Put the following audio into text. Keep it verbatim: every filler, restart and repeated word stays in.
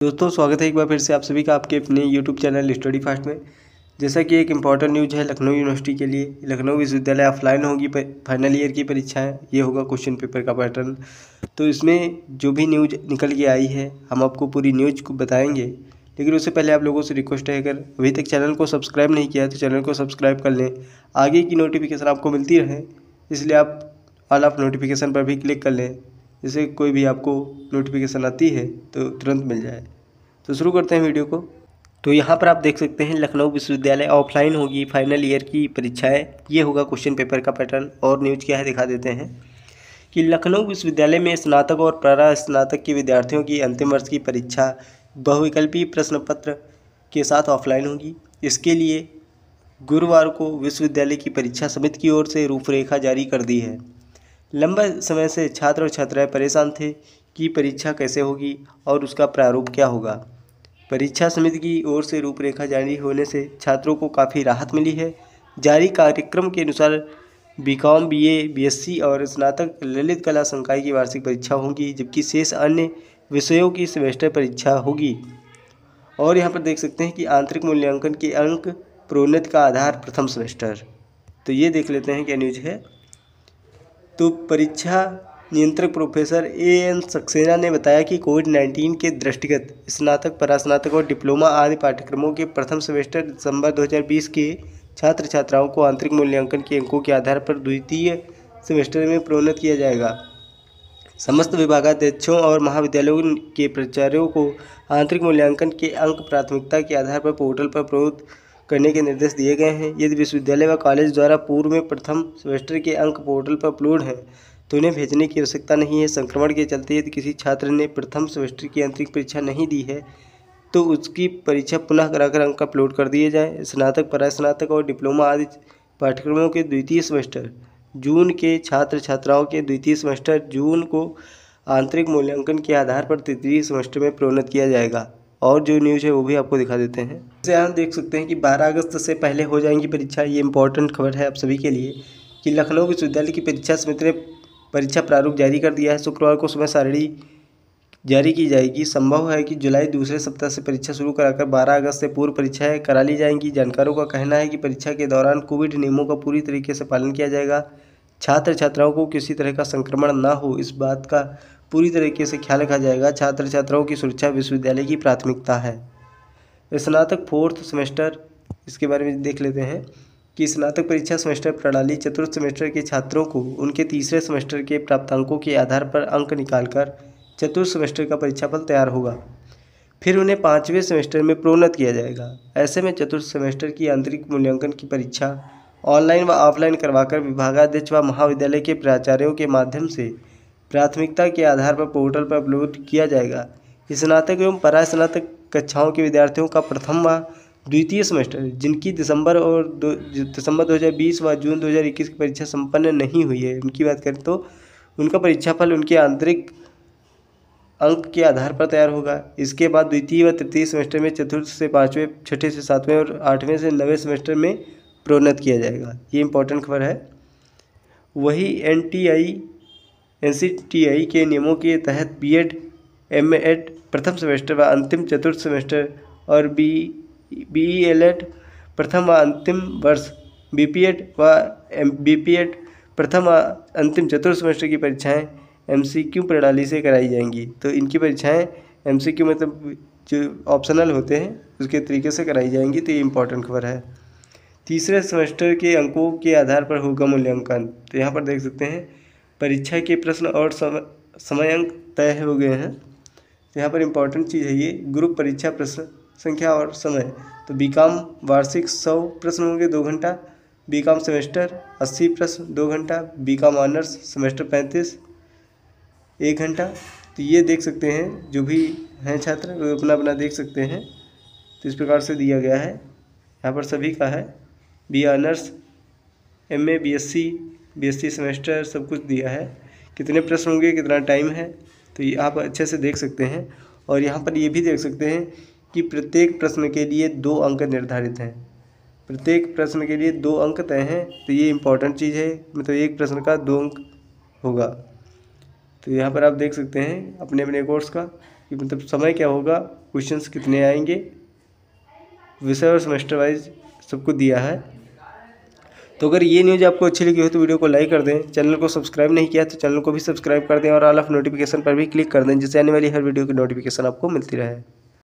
दोस्तों स्वागत है एक बार फिर से आप सभी का आपके अपने यूट्यूब चैनल स्टडी फास्ट में। जैसा कि एक इम्पॉर्टेंट न्यूज़ है लखनऊ यूनिवर्सिटी के लिए। लखनऊ विश्वविद्यालय ऑफलाइन होगी फाइनल ईयर की परीक्षाएं, ये होगा क्वेश्चन पेपर का पैटर्न। तो इसमें जो भी न्यूज़ निकल के आई है हम आपको पूरी न्यूज़ को बताएंगे, लेकिन उससे पहले आप लोगों से रिक्वेस्ट है, अगर अभी तक चैनल को सब्सक्राइब नहीं किया है तो चैनल को सब्सक्राइब कर लें, आगे की नोटिफिकेशन आपको मिलती रहे, इसलिए आप ऑल ऑफ नोटिफिकेशन पर भी क्लिक कर लें, जिससे कोई भी आपको नोटिफिकेशन आती है तो तुरंत मिल जाए। तो शुरू करते हैं वीडियो को। तो यहाँ पर आप देख सकते हैं लखनऊ विश्वविद्यालय ऑफलाइन होगी फाइनल ईयर की परीक्षाएं, ये होगा क्वेश्चन पेपर का पैटर्न। और न्यूज़ क्या है दिखा देते हैं कि लखनऊ विश्वविद्यालय में स्नातक और प्रारा स्नातक के विद्यार्थियों की अंतिम वर्ष की परीक्षा बहुविकल्पीय प्रश्न पत्र के साथ ऑफलाइन होगी। इसके लिए गुरुवार को विश्वविद्यालय की परीक्षा समिति की ओर से रूपरेखा जारी कर दी है। लंबे समय से छात्र और छात्राएं परेशान थे कि परीक्षा कैसे होगी और उसका प्रारूप क्या होगा। परीक्षा समिति की ओर से रूपरेखा जारी होने से छात्रों को काफ़ी राहत मिली है। जारी कार्यक्रम के अनुसार बीकॉम, बीए, बीएससी और स्नातक ललित कला संकाय की वार्षिक परीक्षा होगी, जबकि शेष अन्य विषयों की सेमेस्टर परीक्षा होगी। और यहाँ पर देख सकते हैं कि आंतरिक मूल्यांकन के अंक प्रोन्नति का आधार प्रथम सेमेस्टर। तो ये देख लेते हैं क्या न्यूज है। तो परीक्षा नियंत्रक प्रोफेसर ए एन सक्सेना ने बताया कि कोविड नाइन्टीन के दृष्टिगत स्नातक, परास्नातक और डिप्लोमा आदि पाठ्यक्रमों के प्रथम सेमेस्टर दिसंबर दो हज़ार बीस के छात्र छात्राओं को आंतरिक मूल्यांकन के अंकों के आधार पर द्वितीय सेमेस्टर में प्रोन्नत किया जाएगा। समस्त विभागाध्यक्षों और महाविद्यालयों के प्राचार्यों को आंतरिक मूल्यांकन के अंक प्राथमिकता के आधार पर पोर्टल पर अपलोड करने के निर्देश दिए गए हैं। यदि विश्वविद्यालय व कॉलेज द्वारा पूर्व में प्रथम सेमेस्टर के अंक पोर्टल पर अपलोड हैं तो उन्हें भेजने की आवश्यकता नहीं है। संक्रमण के चलते यदि किसी छात्र ने प्रथम सेमेस्टर की आंतरिक परीक्षा नहीं दी है तो उसकी परीक्षा पुनः कराकर अंक अपलोड कर दिए जाएं। स्नातक, परास्नातक और डिप्लोमा आदि पाठ्यक्रमों के द्वितीय सेमेस्टर जून के छात्र छात्राओं के द्वितीय सेमेस्टर जून को आंतरिक मूल्यांकन के आधार पर तृतीय सेमेस्टर में प्रोन्नत किया जाएगा। और जो न्यूज़ है वो भी आपको दिखा देते हैं। जैसे यहाँ देख सकते हैं कि बारह अगस्त से पहले हो जाएंगी परीक्षा। ये इंपॉर्टेंट खबर है आप सभी के लिए कि लखनऊ विश्वविद्यालय की परीक्षा समिति ने परीक्षा प्रारूप जारी कर दिया है। शुक्रवार को समय सारणी जारी की जाएगी। संभव है कि जुलाई दूसरे सप्ताह से परीक्षा शुरू कराकर बारह अगस्त से पूर्व परीक्षाएं करा ली जाएंगी। जानकारों का कहना है कि परीक्षा के दौरान कोविड नियमों का पूरी तरीके से पालन किया जाएगा। छात्र छात्राओं को किसी तरह का संक्रमण ना हो, इस बात का पूरी तरीके से ख्याल रखा जाएगा। छात्र छात्राओं की सुरक्षा विश्वविद्यालय की प्राथमिकता है। स्नातक फोर्थ सेमेस्टर, इसके बारे में देख लेते हैं कि स्नातक परीक्षा सेमेस्टर प्रणाली चतुर्थ सेमेस्टर के छात्रों को उनके तीसरे सेमेस्टर के प्राप्तांकों के आधार पर अंक निकालकर चतुर्थ सेमेस्टर का परीक्षाफल तैयार होगा। फिर उन्हें पाँचवें सेमेस्टर में प्रोन्नत किया जाएगा। ऐसे में चतुर्थ सेमेस्टर की आंतरिक मूल्यांकन की परीक्षा ऑनलाइन व ऑफलाइन करवाकर विभागाध्यक्ष व महाविद्यालय के प्राचार्यों के माध्यम से प्राथमिकता के आधार पर पोर्टल पर अपलोड किया जाएगा। स्नातक एवं परास्नातक कक्षाओं के विद्यार्थियों का प्रथम व द्वितीय सेमेस्टर जिनकी दिसंबर और दो दिसंबर दो हज़ार बीस व जून दो हज़ार इक्कीस की परीक्षा संपन्न नहीं हुई है, उनकी बात करें तो उनका परीक्षाफल उनके आंतरिक अंक के आधार पर तैयार होगा। इसके बाद द्वितीय व तृतीय सेमेस्टर में चतुर्थ से पाँचवें, छठे से सातवें और आठवें से नवें सेमेस्टर में प्रोन्नत किया जाएगा। ये इंपॉर्टेंट खबर है। वही N T I N C T I के नियमों के तहत बी एड, एम एड प्रथम सेमेस्टर व अंतिम चतुर्थ सेमेस्टर और B B E L Ed प्रथम व अंतिम वर्ष, बी पी एड व एम बी पी एड प्रथम व अंतिम चतुर्थ सेमेस्टर की परीक्षाएं एम सी क्यू प्रणाली से कराई जाएंगी। तो इनकी परीक्षाएं एम सी क्यू मतलब जो ऑप्शनल होते हैं उसके तरीके से कराई जाएंगी। तो ये इंपॉर्टेंट खबर है। तीसरे सेमेस्टर के अंकों के आधार पर होगा मूल्यांकन। तो यहाँ पर देख सकते हैं परीक्षा के प्रश्न और समय समय अंक तय हो गए हैं। तो यहाँ पर इंपॉर्टेंट चीज़ है ये ग्रुप परीक्षा प्रश्न संख्या और समय। तो बीकॉम वार्षिक सौ प्रश्न होंगे दो घंटा, बीकॉम सेमेस्टर अस्सी प्रश्न दो घंटा, बीकॉम ऑनर्स सेमेस्टर पैंतीस एक घंटा। तो ये देख सकते हैं जो भी हैं छात्र वो अपना अपना देख सकते हैं। तो इस प्रकार से दिया गया है। यहाँ पर सभी का है, B honours, M A, B S C, B S C semester सब कुछ दिया है। कितने प्रश्न होंगे, कितना टाइम है, तो ये आप अच्छे से देख सकते हैं। और यहाँ पर ये भी देख सकते हैं कि प्रत्येक प्रश्न के लिए दो अंक निर्धारित हैं। प्रत्येक प्रश्न के लिए दो अंक तय हैं। तो ये इंपॉर्टेंट चीज़ है, मतलब एक प्रश्न का दो अंक होगा। तो यहाँ पर आप देख सकते हैं अपने अपने कोर्स का कि कि मतलब समय क्या होगा, क्वेश्चंस कितने आएंगे, विषय और सेमेस्टर वाइज सबको दिया है। तो अगर ये न्यूज़ आपको अच्छी लगी हो तो वीडियो को लाइक कर दें, चैनल को सब्सक्राइब नहीं किया तो चैनल को भी सब्सक्राइब कर दें और ऑल ऑफ नोटिफिकेशन पर भी क्लिक कर दें, जिससे आने वाली हर वीडियो की नोटिफिकेशन आपको मिलती रहे।